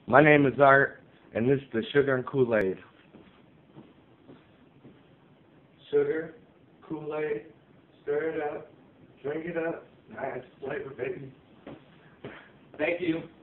My name is Art, and this is the Sugar and Kool Aid. Sugar, Kool Aid, stir it up, drink it up. Nice flavor, baby. Thank you.